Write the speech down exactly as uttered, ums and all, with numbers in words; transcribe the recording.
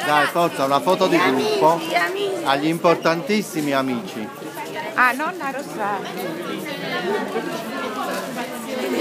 Dai, forza, una foto di Amici, gruppo amici. agli importantissimi amici. Ah, nonna Rosario.